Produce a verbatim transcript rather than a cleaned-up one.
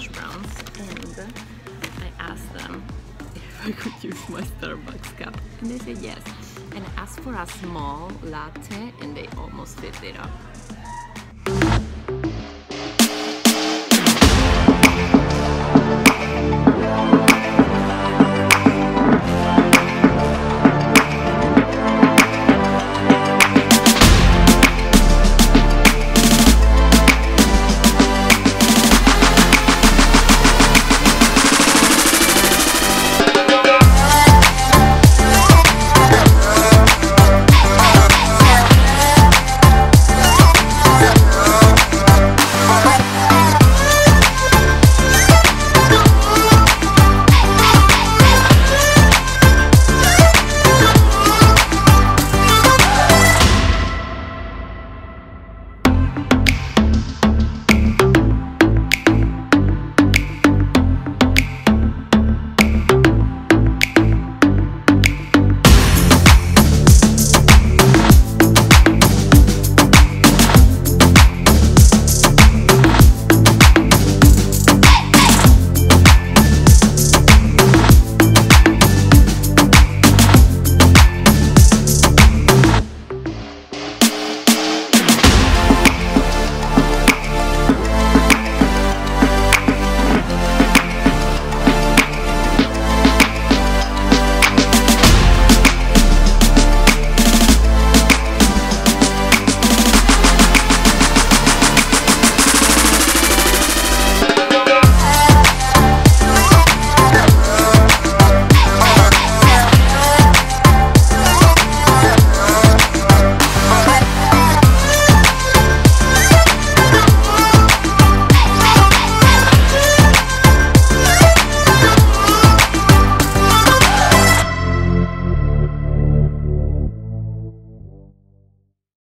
hash browns, and I asked them if I could use my Starbucks cup, and they said yes. And I asked for a small latte, and they almost filled it up.